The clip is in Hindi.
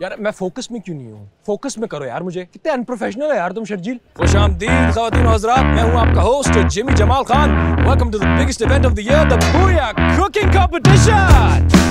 यार मैं फोकस में क्यों नहीं हूँ? फोकस में करो यार मुझे। कितने अनप्रोफेशनल है यार तुम शर्जील। खुशामदीद ख़वातीन और हज़रात, मैं हूँ आपका host Jimmy Jamal Khan. Welcome to the biggest event of the year, the booya cooking competition.